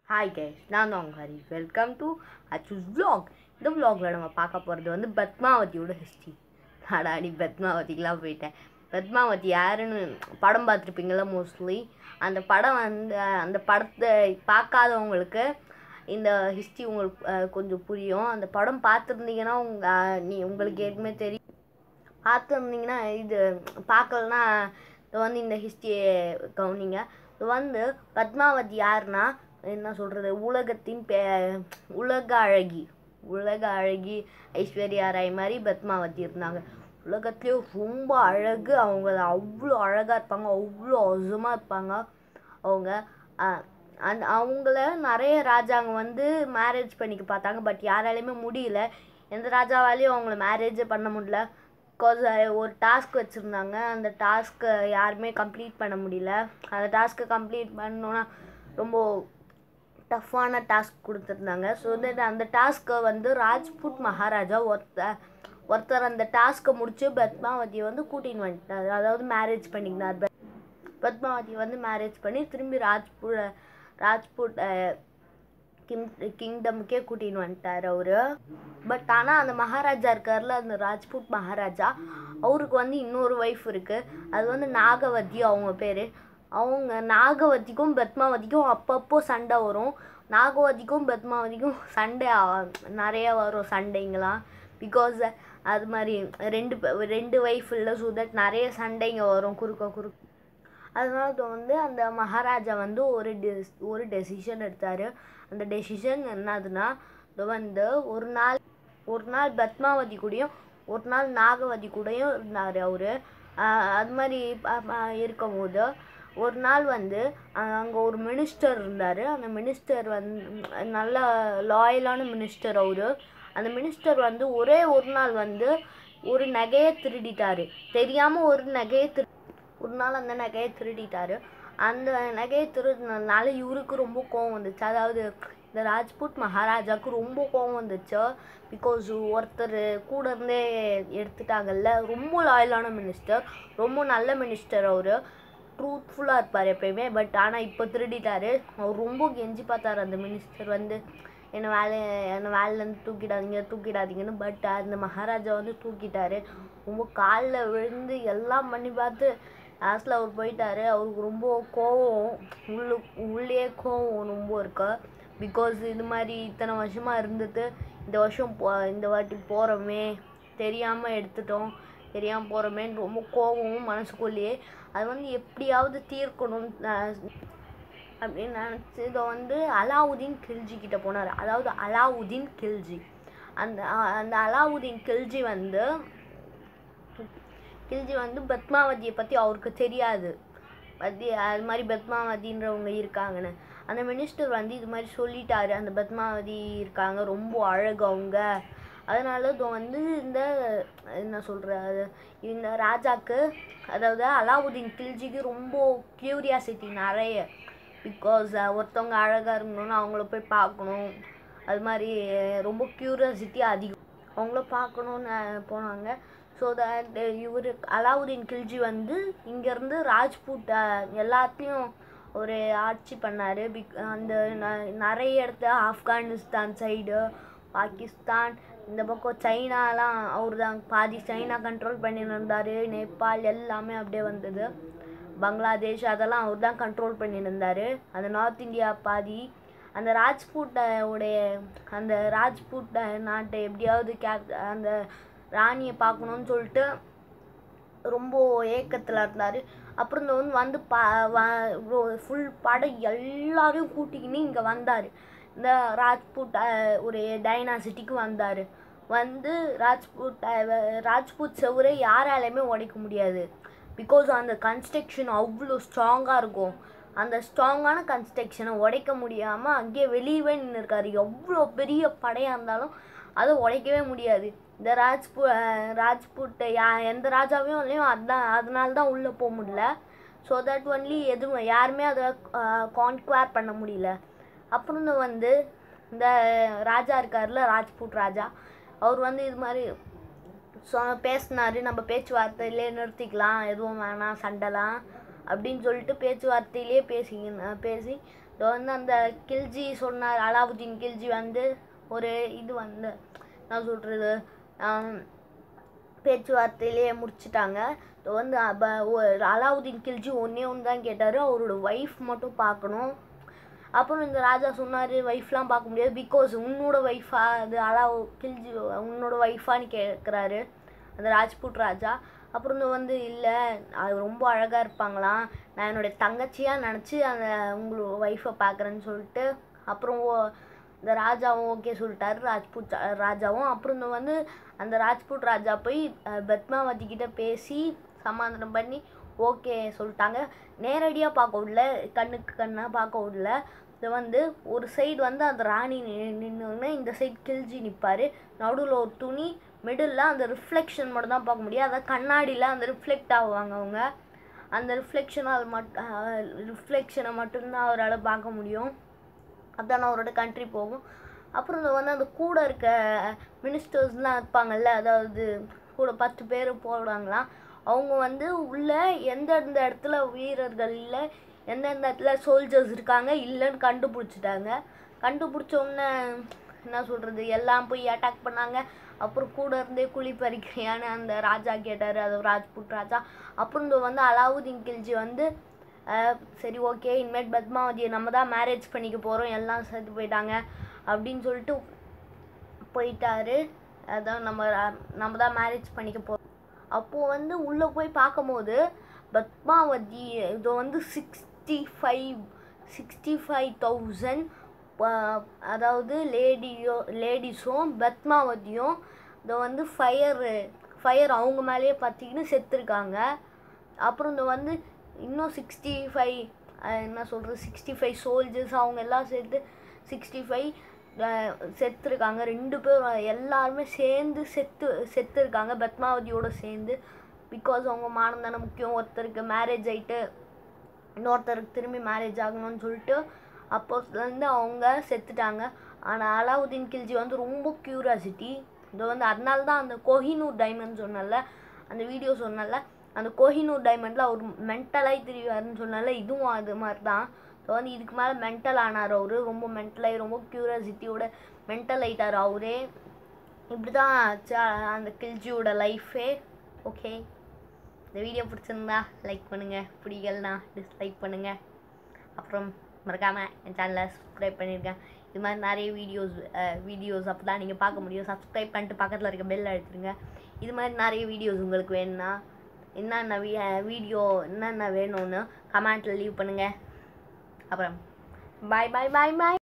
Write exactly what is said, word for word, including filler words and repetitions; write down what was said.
Hi guys, நான் தான் உங்கள் Hari. Welcome to Achu's vlog. இந்த vlogல நம்ம பார்க்க போகிறது வந்து பத்மாவதியோட ஹிஸ்ட்ரி. நாடாடி பத்மாவதிக்கெலாம் போயிட்டேன். பத்மாவதி யாருன்னு படம் பார்த்துருப்பீங்களா மோஸ்ட்லி. அந்த படம் வந்து அந்த படத்தை பார்க்காதவங்களுக்கு இந்த ஹிஸ்ட்ரி உங்களுக்கு கொஞ்சம் புரியும். அந்த படம் பார்த்துருந்தீங்கன்னா உங்கள் நீ உங்களுக்கு ஏற்கனவே தெரியும். பார்த்துருந்தீங்கன்னா இது பார்க்கலன்னா இது வந்து இந்த ஹிஸ்ட்ரியை கவனிங்க. இது வந்து பத்மாவதி யாருன்னா என்ன சொல்கிறது, உலகத்தின் பே உலக அழகி உலக அழகி ஐஸ்வர்யா ராய் மாதிரி பத்மாவதி இருந்தாங்க. உலகத்துலேயே ரொம்ப அழகு. அவங்க அவ்வளோ அழகாக இருப்பாங்க, அவ்வளோ அவசமாக இருப்பாங்க. அவங்க அந்த அவங்கள நிறைய ராஜாங்க வந்து மேரேஜ் பண்ணிக்க பார்த்தாங்க. பட் யாராலையுமே முடியல. எந்த ராஜாவாலையும் அவங்கள மேரேஜே பண்ண முடியல. பிகாஸ் ஒரு டாஸ்க் வச்சுருந்தாங்க. அந்த டாஸ்க்கை யாருமே கம்ப்ளீட் பண்ண முடியல. அந்த டாஸ்க்கை கம்ப்ளீட் பண்ணோன்னா ரொம்ப டஃப்பான டாஸ்க் கொடுத்துருந்தாங்க. ஸோ தட் அந்த டாஸ்க்கை வந்து ராஜ்புட் மகாராஜா ஒருத்தர் ஒருத்தர் அந்த டாஸ்க்கை முடித்து பத்மாவதியை வந்து கூட்டின்னு வந்துட்டார். அதாவது மேரேஜ் பண்ணிக்கினார். பத்மாவதியை வந்து மேரேஜ் பண்ணி திரும்பி ராஜ்புட் ராஜ்புட் கிங் கிங்டமுக்கே கூட்டின்னு வந்துட்டார் அவர். பட் ஆனால் அந்த மகாராஜா இருக்கார்ல, அந்த ராஜ்புட் மகாராஜா, அவருக்கு வந்து இன்னொரு ஒய்ஃப் இருக்குது. அது வந்து நாகவதி அவங்க பேர். அவங்க நாகவதிக்கும் பத்மாவதிக்கும் அப்பப்போ சண்டை வரும். நாகவதிக்கும் பத்மாவதிக்கும் சண்டை நிறையா வரும் சண்டைங்களாம். பிகாஸ் அது மாதிரி ரெண்டு ரெண்டு ஒய்ஃப் இல்லை. ஸோ தட் நிறைய சண்டைங்க வரும் குறுக்க குறுக்க. அதனால வந்து அந்த மகாராஜா வந்து ஒரு டெஸ் ஒரு டெசிஷன் எடுத்தார். அந்த டெசிஷன் என்னதுன்னா, இது வந்து ஒரு நாள் ஒரு நாள் பத்மாவதி கூடயும் ஒரு நாள் நாகவதி கூடயும் இருந்தார் அவர். அது மாதிரி இருக்கும்போது ஒரு நாள் வந்து அங்கே ஒரு மினிஸ்டர் இருந்தார். அந்த மினிஸ்டர் வந்து நல்ல லாயலான மினிஸ்டர் அவர். அந்த மினிஸ்டர் வந்து ஒரே ஒரு நாள் வந்து ஒரு நகையை திருடிட்டார். தெரியாமல் ஒரு நகையை திரு ஒரு நாள் அந்த நகையை திருடிட்டார். அந்த நகையை திருடினால இவருக்கு ரொம்ப கோவம் வந்துச்சு. அதாவது இந்த ராஜ்புட் மகாராஜாவுக்கு ரொம்ப கோவம் வந்துச்சு. பிகாஸ் ஒருத்தர் கூட இருந்தே எடுத்துட்டாங்கல்ல. ரொம்ப லாயலான மினிஸ்டர், ரொம்ப நல்ல மினிஸ்டர் அவர். ட்ரூத்ஃபுல்லாக இருப்பார் எப்பயுமே. பட் ஆனால் இப்போ திருடிட்டார். அவர் ரொம்ப கெஞ்சி பார்த்தார் அந்த மினிஸ்டர் வந்து, என்னை வேலை என்னை வேலையிலேருந்து தூக்கிடாதீங்க தூக்கிடாதீங்கன்னு. பட் அந்த மகாராஜா வந்து தூக்கிட்டார். ரொம்ப காலில் விழுந்து எல்லாம் பண்ணி பார்த்து லாஸ்ட்டில் அவர் போயிட்டார். அவருக்கு ரொம்ப கோவம், உள்ளு உள்ளே கோவம் ரொம்ப இருக்கு. பிகாஸ் இது மாதிரி இத்தனை வருஷமாக இருந்துட்டு இந்த வருஷம் போ இந்த வாட்டி போகிறோமே, தெரியாமல் எடுத்துட்டோம், தெரியாமல் போகிறோமேன்னு ரொம்ப கோவமும் மனசுக்குள்ளேயே. அது வந்து எப்படியாவது தீர்க்கணும் அப்படின்னு நினச்சி இதை வந்து அலாவுதீன் கில்ஜி கிட்ட போனார். அதாவது அலாவுதீன் கில்ஜி அந்த அந்த அலாவுதீன் கில்ஜி வந்து கில்ஜி வந்து பத்மாவதியை பற்றி அவருக்கு தெரியாது. பற்றி அது மாதிரி பத்மாவதின்றவங்க இருக்காங்கன்னு. அந்த மினிஸ்டர் வந்து இது மாதிரி சொல்லிட்டாரு, அந்த பத்மாவதி இருக்காங்க, ரொம்ப அழகு அவங்க. அதனால இது வந்து இந்த என்ன சொல்கிறது, இந்த ராஜாவுக்கு, அதாவது அலாவுதீன் கில்ஜிக்கு ரொம்ப க்யூரியாசிட்டி நிறைய. பிகாஸ் ஒருத்தவங்க அழகாக இருக்கணும்னு அவங்கள போய் பார்க்கணும். அது மாதிரி ரொம்ப க்யூரியாசிட்டி அதிகம். அவங்கள பார்க்கணுன்னு போனாங்க. ஸோ தட் இவர் அலாவுதீன் கில்ஜி வந்து இங்கேருந்து ராஜ்புட் எல்லாத்தையும் ஒரு ஆட்சி பண்ணார். பிக் அந்த நிறைய இடத்துல ஆப்கானிஸ்தான் சைடு, பாகிஸ்தான், இந்த பக்கம் சைனாலாம் அவர் தான் பாதி சைனா கண்ட்ரோல் பண்ணியிருந்தார். நேபாள் எல்லாமே அப்படியே வந்தது. பங்களாதேஷ் அதெல்லாம் அவர் தான் கண்ட்ரோல் பண்ணியிருந்தார். அந்த நார்த் இந்தியா பாதி. அந்த ராஜ்புட் உடைய அந்த ராஜ்புட் நாட்டை எப்படியாவது கேப் அந்த ராணியை பார்க்கணுன்னு சொல்லிட்டு ரொம்ப ஏக்கத்தில் இருந்தார். அப்புறம் இந்த வந்து வந்து பா ஃபுல் படம் எல்லாரையும் கூட்டிக்கின்னு இங்கே வந்தார். இந்த ராஜ்புட் ஒரு டைனாசிட்டிக்கு வந்தார். வந்து ராஜ்புட் ராஜ்புட் செவரை யாராலையுமே உடைக்க முடியாது. பிகாஸ் அந்த கன்ஸ்ட்ரக்ஷன் அவ்வளோ ஸ்ட்ராங்காக இருக்கும். அந்த ஸ்ட்ராங்கான கன்ஸ்ட்ரக்ஷனை உடைக்க முடியாமல் அங்கேயே வெளியவே நின்று இருக்காரு. எவ்வளோ பெரிய படையாக இருந்தாலும் அதை உடைக்கவே முடியாது. இந்த ராஜ்பு ராஜ்புட் யா எந்த ராஜாவையும் இல்லையும் அதுதான் அதனால தான் உள்ளே போக முடியல. ஸோ தட் ஒன்லி எதுவும் யாருமே அதை கான்குவேர் பண்ண முடியல. அப்புறம் வந்து இந்த ராஜா இருக்கார்ல, ராஜ்புட் ராஜா, அவர் வந்து இது மாதிரி சொ பேசினார், நம்ம பேச்சுவார்த்தையிலே நிறுத்திக்கலாம், எதுவும் வேணாம் சண்டைலாம் அப்படின்னு சொல்லிட்டு பேச்சுவார்த்தையிலே பேசி பேசி இதோ வந்து அந்த கில்ஜி சொன்னார், அலாவுதீன் கில்ஜி வந்து ஒரு இது வந்து நான் சொல்கிறது பேச்சுவார்த்தையிலேயே முடிச்சிட்டாங்க. இதோ வந்து அப்போ அலாவுதீன் கில்ஜி ஒன்றே ஒன்று தான் கேட்டார், அவரோட ஒய்ஃப் மட்டும் பார்க்கணும். அப்புறம் இந்த ராஜா சொன்னார், ஒய்ஃப்லாம் பார்க்க முடியாது, பிகாஸ் உன்னோட ஒய்ஃபா அது அலாவு கில்ஜி உன்னோட ஒய்ஃபான்னு கேட்குறாரு அந்த ராஜ்புட் ராஜா. அப்புறம் இந்த வந்து இல்லை அது ரொம்ப அழகாக இருப்பாங்களாம், நான் என்னுடைய தங்கச்சியாக நினச்சி அந்த உங்களோட ஒய்ஃபை பார்க்குறேன்னு சொல்லிட்டு அப்புறம் ஓ இந்த ராஜாவும் ஓகே சொல்லிட்டாரு, ராஜ்புட் ராஜாவும். அப்புறம் இந்த வந்து அந்த ராஜ்புட் ராஜா போய் பத்மாவதி கிட்ட பேசி சமாதானம் பண்ணி ஓகே சொல்லிட்டாங்க. நேரடியாக பார்க்க விடல, கண்ணுக்கு கண்ணாக பார்க்க விடல. இதை வந்து ஒரு சைடு வந்து அந்த ராணி நின்று, இந்த சைடு கில்ஜி நிற்பார், நடுவில் ஒரு துணி, மிடில் அந்த ரிஃப்ளெக்ஷன் மட்டும் தான் பார்க்க முடியும். அதாவது கண்ணாடியில் அந்த ரிஃப்ளெக்ட் ஆகுவாங்க அவங்க, அந்த ரிஃப்ளெக்ஷனை அது மட்டும் ரிஃப்ளெக்ஷனை மட்டும்தான் அவரால் பார்க்க முடியும். அதான் அவரோட கண்ட்ரி போகும். அப்புறம் இந்த வந்து அந்த கூட இருக்க மினிஸ்டர்ஸ்லாம் இருப்பாங்கல்ல, அதாவது கூட பத்து பேர் போடுவாங்களாம், அவங்க வந்து உள்ள எந்தெந்த இடத்துல வீரர்கள் இல்லை, எந்தெந்த இடத்துல சோல்ஜர்ஸ் இருக்காங்க இல்லைன்னு கண்டுபிடிச்சிட்டாங்க. கண்டுபிடிச்சோன்னே என்ன சொல்கிறது, எல்லாம் போய் அட்டாக் பண்ணாங்க. அப்புறம் கூட இருந்தே குழி பறிக்கிறியான்னு அந்த ராஜா கேட்டார், அது ராஜ்புட் ராஜா. அப்புறம் இந்த வந்து அலாவுதீன் கில்ஜி வந்து சரி ஓகே இனிமேட் பத்மாவதியை நம்ம தான் மேரேஜ் பண்ணிக்க போகிறோம், எல்லாம் சேர்த்து போயிட்டாங்க அப்படின்னு சொல்லிட்டு போயிட்டாரு. அதான் நம்ம நம்ம தான் மேரேஜ் பண்ணிக்க போகிறோம். அப்போது வந்து உள்ளே போய் பார்க்கும்போது பத்மாவதி இதோ வந்து sixty five sixty five thousand அதாவது லேடியோ லேடிஸும் பத்மாவதியும் இதோ வந்து ஃபயர் ஃபயர் அவங்க மேலேயே பார்த்திங்கன்னு செத்துருக்காங்க. அப்புறம் இந்த வந்து இன்னும் சிக்ஸ்டி ஃபைவ் என்ன சொல்கிறது சிக்ஸ்டி ஃபைவ் சோல்ஜர்ஸ் அவங்க எல்லாம் சேர்த்து சிக்ஸ்டி ஃபைவ் செத்துருக்காங்க. ரெண்டு பேரும் எல்லாருமே சேர்ந்து செத்து செத்துருக்காங்க பத்மாவதியோடு சேர்ந்து. பிகாஸ் அவங்க மானம் தானே முக்கியம், ஒருத்தருக்கு மேரேஜ் ஆகிட்டு இன்னொருத்தருக்கு திரும்பி மேரேஜ் ஆகணும்னு சொல்லிட்டு அப்போலேருந்து அவங்க செத்துட்டாங்க. ஆனால் அலாவுதீன் கில்ஜி வந்து ரொம்ப க்யூரியாசிட்டி, இதை வந்து அதனால தான் அந்த கோஹினூர் டைமண்ட் சொன்னல, அந்த வீடியோ சொன்னல, அந்த கோஹினூர் டைமண்டில் அவர் மென்டலாகி தெரிவாருன்னு சொன்னால, இதுவும் அது மாதிரி தான். ஸோ வந்து இதுக்கு மேலே மென்டல் ஆனார் அவர், ரொம்ப மென்டலாகி ரொம்ப க்யூரியாசிட்டியோட மென்டல் ஆகிட்டார் அவரே. இப்படி தான் அந்த கில்ஜியோட லைஃபே. ஓகே, இந்த வீடியோ பிடிச்சிருந்தா லைக் பண்ணுங்கள், பிடிக்கலனா டிஸ்லைக் பண்ணுங்கள். அப்புறம் மறக்காமல் என் சேனலை சப்ஸ்கிரைப் பண்ணியிருக்கேன். இது மாதிரி நிறைய வீடியோஸ் வீடியோஸ் அப்போ தான் நீங்கள் பார்க்க முடியும். சப்ஸ்கிரைப் பண்ணிட்டு பக்கத்தில் இருக்க பெல் அழுத்துருங்க. இது மாதிரி நிறைய வீடியோஸ் உங்களுக்கு வேணும்னா என்னென்ன வீ வீடியோ என்னென்ன வேணும்னு கமெண்ட்டில் லீவ் பண்ணுங்கள். அப்புறம் பாய் பாய் பாய் பாய்.